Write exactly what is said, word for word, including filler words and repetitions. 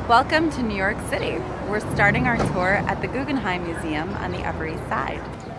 Welcome to New York City. We're starting our tour at the Guggenheim Museum on the Upper East Side.